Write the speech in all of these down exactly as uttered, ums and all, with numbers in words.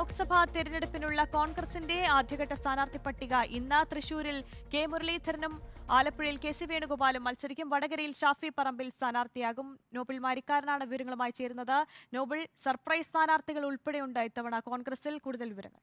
ലോക്സഭാ തെരഞ്ഞെടുപ്പിനുള്ള കോൺഗ്രസിന്റെ ആദ്യഘട്ട സ്ഥാനാർത്ഥി പട്ടിക ഇന്ന് തൃശൂരിൽ കെ മുരളീധരനും ആലപ്പുഴയിൽ കെ സി വേണുഗോപാലും മത്സരിക്കും. വടകരയിൽ ഷാഫി പറമ്പിൽ സ്ഥാനാർത്ഥിയാകും. നോബിൾ മാരിക്കാരനാണ് വിവരങ്ങളുമായി ചേരുന്നത്. നോബിൾ, സർപ്രൈസ് സ്ഥാനാർത്ഥികൾ ഉൾപ്പെടെയുണ്ട് ഇത്തവണ കോൺഗ്രസിൽ. കൂടുതൽ വിവരങ്ങൾ.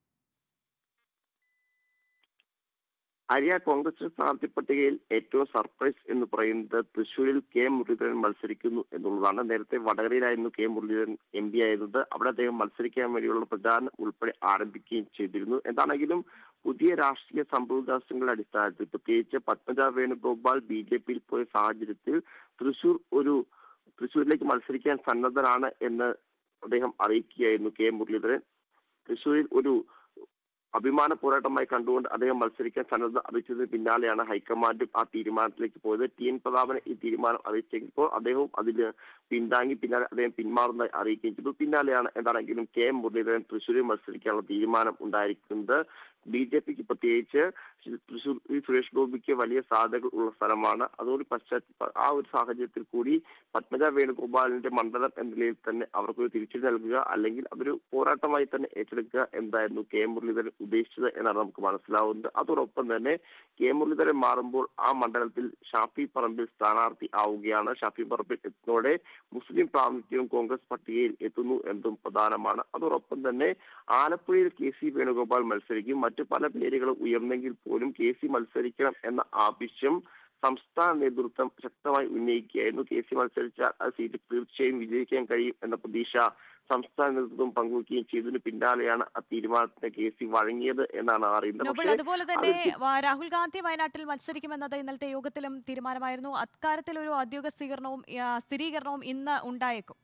ആര്യ, കോൺഗ്രസ് സ്ഥാനാർത്ഥി പട്ടികയിൽ ഏറ്റവും സർപ്രൈസ് എന്ന് പറയുന്നത് തൃശൂരിൽ കെ മുരളീധരൻ മത്സരിക്കുന്നു എന്നുള്ളതാണ്. നേരത്തെ വടകരയിലായിരുന്നു കെ മുരളീധരൻ എം പി ആയിരുന്നത്. അവിടെ അദ്ദേഹം മത്സരിക്കാൻ വേണ്ടിയുള്ള പ്രചാരണം ഉൾപ്പെടെ ആരംഭിക്കുകയും ചെയ്തിരുന്നു. എന്താണെങ്കിലും പുതിയ രാഷ്ട്രീയ സംഭവവികാസങ്ങളുടെ അടിസ്ഥാനത്തിൽ, പ്രത്യേകിച്ച് പത്മജ വേണുഗോപാൽ ബി ജെ പിയിൽ പോയ സാഹചര്യത്തിൽ തൃശൂർ ഒരു തൃശൂരിലേക്ക് മത്സരിക്കാൻ സന്നദ്ധനാണ് എന്ന് അദ്ദേഹം അറിയിക്കുകയായിരുന്നു കെ മുരളീധരൻ. തൃശൂരിൽ ഒരു അഭിമാന പോരാട്ടമായി കണ്ടുകൊണ്ട് അദ്ദേഹം മത്സരിക്കാൻ സന്നദ്ധ അറിയിച്ചതിന് പിന്നാലെയാണ് ഹൈക്കമാൻഡും ആ തീരുമാനത്തിലേക്ക് പോയത്. ടി എൻ പ്രതാപനെ ഈ തീരുമാനം അറിയിച്ചെങ്കിൽ അദ്ദേഹവും അതിന് പിന്താങ്ങി പിന്നാലെ അദ്ദേഹം പിന്മാറുന്നതായി അറിയിക്കുകയും ചെയ്തു. പിന്നാലെയാണ് എന്താണെങ്കിലും കെ മുരളീധരൻ തൃശ്ശൂരിൽ മത്സരിക്കാനുള്ള തീരുമാനം ഉണ്ടായിരിക്കുന്നത്. ബി ജെ പിക്ക് പ്രത്യേകിച്ച് തൃശ്ശൂർ സുരേഷ് ഗോപിക്ക് വലിയ സാധ്യതകൾ ഉള്ള സ്ഥലമാണ്. അതൊരു പശ്ചാത്തല ആ ഒരു സാഹചര്യത്തിൽ കൂടി പത്മജ വേണുഗോപാലിന്റെ മണ്ഡലം എന്ന നിലയിൽ തന്നെ അവർക്കൊരു തിരിച്ചടി നൽകുക, അല്ലെങ്കിൽ അതൊരു പോരാട്ടമായി തന്നെ ഏറ്റെടുക്കുക എന്തായിരുന്നു കെ മുരളീധരൻ ഉദ്ദേശിച്ചത് എന്നാണ് നമുക്ക് മനസ്സിലാവുന്നത്. അതോടൊപ്പം തന്നെ കെ മുരളീധരൻ മാറുമ്പോൾ ആ മണ്ഡലത്തിൽ ഷാഫി പറമ്പിൽ സ്ഥാനാർത്ഥി ആവുകയാണ്. ഷാഫി പറമ്പിൽ എത്തുന്നതോടെ മുസ്ലിം പ്രാതിനിധ്യവും കോൺഗ്രസ് പട്ടികയിൽ എത്തുന്നു എന്നതും പ്രധാനമാണ്. അതോടൊപ്പം തന്നെ ആലപ്പുഴയിൽ കെ സി വേണുഗോപാൽ മത്സരിക്കും. മറ്റു പല പേരുകളും ഉയർന്നെങ്കിൽ പോലും കെ സി മത്സരിക്കണം എന്ന ആവശ്യം സംസ്ഥാന നേതൃത്വം ശക്തമായി ഉന്നയിക്കുകയായിരുന്നു. കെ സി മത്സരിച്ചാൽ ആ സീറ്റ് തീർച്ചയായും വിജയിക്കാൻ കഴിയും എന്ന പ്രതീക്ഷ സംസ്ഥാന നേതൃത്വം പങ്കുവയ്ക്കുകയും ചെയ്തതിന് പിന്നാലെയാണ് ആ തീരുമാനത്തിന് കെ സി വഴങ്ങിയത് എന്നാണ് അറിയുന്നത്. അതുപോലെ തന്നെ രാഹുൽ ഗാന്ധി വയനാട്ടിൽ മത്സരിക്കുമെന്നത് ഇന്നലത്തെ യോഗത്തിലും തീരുമാനമായിരുന്നു. അക്കാര്യത്തിൽ ഒരു ഔദ്യോഗിക സ്ഥിരീകരണവും സ്ഥിരീകരണവും ഇന്ന് ഉണ്ടായേക്കും.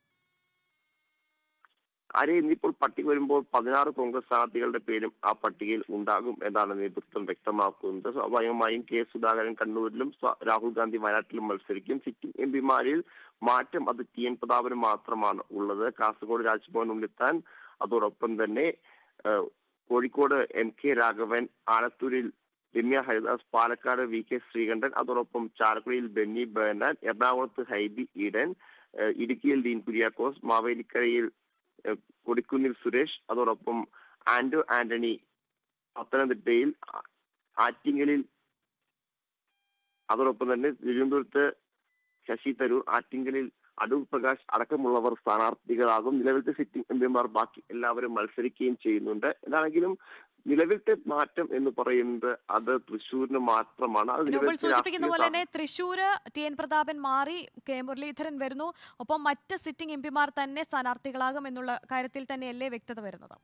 ആരെ ഇന്നിപ്പോൾ പട്ടിക വരുമ്പോൾ പതിനാറ് കോൺഗ്രസ് സ്ഥാനാർത്ഥികളുടെ പേരും ആ പട്ടികയിൽ ഉണ്ടാകും എന്നാണ് നേതൃത്വം വ്യക്തമാക്കുന്നത്. സ്വാഭാവികമായും കെ സുധാകരൻ കണ്ണൂരിലും രാഹുൽ ഗാന്ധി വയനാട്ടിലും മത്സരിക്കും. സിറ്റിംഗ് എം പിമാരിൽ മാറ്റം അത് ടി എൻ പ്രതാപന് മാത്രമാണ് ഉള്ളത്. കാസർഗോഡ് രാജ്ഭവൻ ഉണ്ണിത്താൻ, അതോടൊപ്പം തന്നെ കോഴിക്കോട് എം കെ രാഘവൻ, ആലത്തൂരിൽ രമ്യ ഹരിദാസ്, പാലക്കാട് വി കെ ശ്രീകണ്ഠൻ, അതോടൊപ്പം ചാലക്കുടിയിൽ ബെന്നി ബെഹനാൻ, എറണാകുളത്ത് ഹൈബി ഈഡൻ, ഇടുക്കിയിൽ ഡീൻ കുര്യാക്കോസ്, മാവേലിക്കരയിൽ കൊടിക്കുന്നിൽ സുരേഷ്, അതോടൊപ്പം ആന്റോ ആന്റണി, പത്തനംതിട്ടയിൽ ആറ്റിങ്ങലിൽ, അതോടൊപ്പം തന്നെ തിരുവനന്തപുരത്ത് ശശി തരൂർ, ആറ്റിങ്ങലിൽ അടൂർ പ്രകാശ് അടക്കമുള്ളവർ സ്ഥാനാർത്ഥികളാകും. നിലവിലത്തെ സിറ്റിംഗ് എം പിമാർ ബാക്കി എല്ലാവരും മത്സരിക്കുകയും ചെയ്യുന്നുണ്ട്. എന്താണെങ്കിലും നിലവിലത്തെ മാറ്റം എന്ന് പറയുന്നത് അത് തൃശ്ശൂരിന് മാത്രമാണ്. സൂചിപ്പിക്കുന്ന പോലെ തന്നെ തൃശ്ശൂര് ടി എൻ പ്രതാപൻ മാറി കെ മുരളീധരൻ വരുന്നു. ഒപ്പം മറ്റ് സിറ്റിംഗ് എം പിമാർ തന്നെ സ്ഥാനാർത്ഥികളാകും എന്നുള്ള കാര്യത്തിൽ തന്നെയല്ലേ വ്യക്തത വരുന്നത്?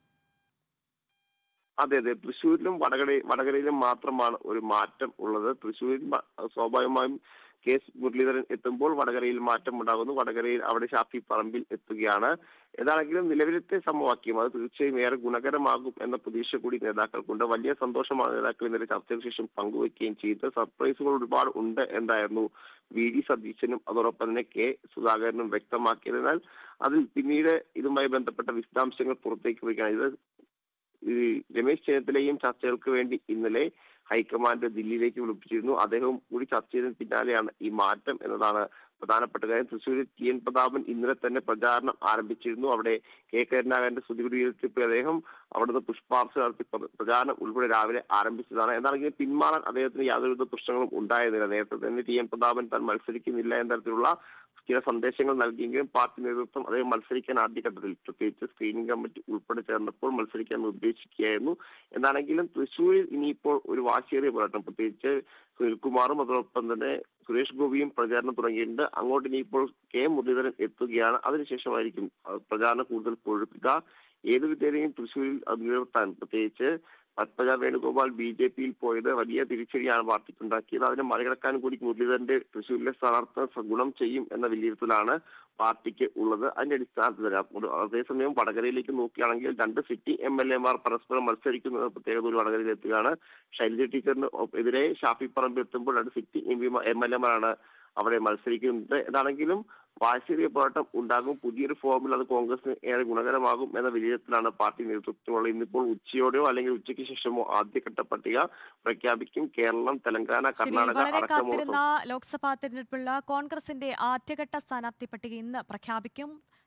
അതെ അതെ തൃശ്ശൂരിലും വടകര വടകരയിലും മാത്രമാണ് ഒരു മാറ്റം ഉള്ളത്. തൃശ്ശൂരിൽ സ്വാഭാവികമായും കെ മുരളീധരൻ എത്തുമ്പോൾ വടകരയിൽ മാറ്റം ഉണ്ടാകുന്നു. വടകരയിൽ അവിടെ ഷാഫി പറമ്പിൽ എത്തുകയാണ്. ഏതാണെങ്കിലും നിലവിലത്തെ സമവാക്യം അത് തീർച്ചയായും ഏറെ ഗുണകരമാകും എന്ന പ്രതീക്ഷ കൂടി നേതാക്കൾക്കുണ്ട്. വലിയ സന്തോഷമാണ് നേതാക്കൾ ഇന്നലെ ചർച്ചയ്ക്ക് ശേഷം പങ്കുവയ്ക്കുകയും ചെയ്തത്. സർപ്രൈസുകൾ ഒരുപാട് ഉണ്ട് എന്തായിരുന്നു വി ഡി സതീശനും അതോടൊപ്പം തന്നെ കെ സുധാകരനും വ്യക്തമാക്കിയത്. എന്നാൽ അതിൽ പിന്നീട് ഇതുമായി ബന്ധപ്പെട്ട വിശദാംശങ്ങൾ പുറത്തേക്ക് വരികയാണ്. ഇത് രമേശ് ചെന്നിത്തലയും ചർച്ചകൾക്ക് വേണ്ടി ഇന്നലെ ഹൈക്കമാൻഡ് ദില്ലിയിലേക്ക് വിളിപ്പിച്ചിരുന്നു. അദ്ദേഹം കൂടി ചർച്ച ചെയ്തതിന് പിന്നാലെയാണ് ഈ മാറ്റം എന്നതാണ് പ്രധാനപ്പെട്ട കാര്യം. തൃശ്ശൂരിൽ ടി എൻ പ്രതാപൻ ഇന്നലെ തന്നെ പ്രചാരണം ആരംഭിച്ചിരുന്നു. അവിടെ കെ കരുണാകരന്റെ സ്തുതികുടിയേറ്റപ്പോൾ അദ്ദേഹം അവിടുന്ന് പുഷ്പാർച്ച നടത്തി പ്രചാരണം ഉൾപ്പെടെ രാവിലെ ആരംഭിച്ചതാണ്. എന്താണെങ്കിലും പിന്മാറാൻ അദ്ദേഹത്തിന് യാതൊരുവിധ പ്രശ്നങ്ങളും ഉണ്ടായിരുന്നില്ല. നേരത്തെ തന്നെ ടി എൻ പ്രതാപൻ താൻ മത്സരിക്കുന്നില്ല എന്ന തരത്തിലുള്ള ചില സന്ദേശങ്ങൾ നൽകിയെങ്കിലും പാർട്ടി നേതൃത്വം അദ്ദേഹം മത്സരിക്കാൻ ആദ്യഘട്ടത്തിൽ പ്രത്യേകിച്ച് സ്ക്രീനിംഗ് കമ്മിറ്റി ഉൾപ്പെടെ ചേർന്നപ്പോൾ മത്സരിക്കാൻ നിർദ്ദേശിക്കുകയായിരുന്നു. എന്താണെങ്കിലും തൃശ്ശൂരിൽ ഇനിയിപ്പോൾ ഒരു വാശിയേറിയ പോരാട്ടം, പ്രത്യേകിച്ച് സുനിൽകുമാറും അതോടൊപ്പം തന്നെ സുരേഷ് ഗോപിയും പ്രചാരണം തുടങ്ങിയിട്ടുണ്ട്. അങ്ങോട്ട് ഇനിയിപ്പോൾ കെ മുരളീധരൻ എത്തുകയാണ്. അതിനുശേഷമായിരിക്കും പ്രചാരണം കൂടുതൽ കൊഴുക്കുക. ഏത് വിധേനയും തൃശ്ശൂരിൽ അത് നിലനിർത്താൻ, പ്രത്യേകിച്ച് പത്മജ വേണുഗോപാൽ ബി ജെ പിയിൽ പോയത് വലിയ തിരിച്ചടിയാണ് പാർട്ടിക്ക് ഉണ്ടാക്കിയത്. അതിനെ മറികടക്കാൻ കൂടി മുരളീധരന്റെ തൃശ്ശൂരിലെ സ്ഥാനാർത്ഥി ഗുണം ചെയ്യും എന്ന വിലയിരുത്തലാണ് പാർട്ടിക്ക് ഉള്ളത്. അതിന്റെ അടിസ്ഥാനത്തിൽ അതേസമയം വടകരയിലേക്ക് നോക്കുകയാണെങ്കിൽ രണ്ട് സിറ്റിംഗ് എം എൽ എമാർ പരസ്പരം മത്സരിക്കുന്ന പ്രത്യേകത ഒരു വടകരയിൽ എത്തുകയാണ്. ശൈലജ ടീച്ചറിന് എതിരെ ഷാഫി പറമ്പിൽ എത്തുമ്പോൾ രണ്ട് sitting M P M L എമാരാണ് അവിടെ മത്സരിക്കുന്നത്. ഏതാണെങ്കിലും വാശിയേറിയ പോരാട്ടം ഉണ്ടാകും. പുതിയൊരു ഫോമിൽ അത് കോൺഗ്രസിന് ഏറെ ഗുണകരമാകും എന്ന വിലയിരുത്തലാണ് പാർട്ടി നേതൃത്വമുള്ളത്. ഇന്നിപ്പോൾ ഉച്ചയോടെയോ അല്ലെങ്കിൽ ഉച്ചയ്ക്ക് ശേഷമോ ആദ്യഘട്ട പട്ടിക പ്രഖ്യാപിക്കും. കേരളം, തെലങ്കാന, കർണാടക അടക്കമുള്ള ലോക്സഭാ തെരഞ്ഞെടുപ്പുള്ള കോൺഗ്രസിന്റെ ആദ്യഘട്ട സ്ഥാനാർത്ഥി പട്ടിക ഇന്ന് പ്രഖ്യാപിക്കും.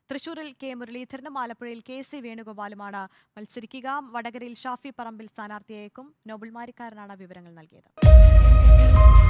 തൃശൂരിൽ കെ മുരളീധരനും ആലപ്പുഴയിൽ കെ സി വേണുഗോപാലുമാണ് മത്സരിക്കുക. വടകരയിൽ ഷാഫി പറമ്പിൽ സ്ഥാനാർത്ഥിയേക്കും. നോബിൾ മാരിക്കാരനാണ് വിവരങ്ങൾ നൽകിയത്.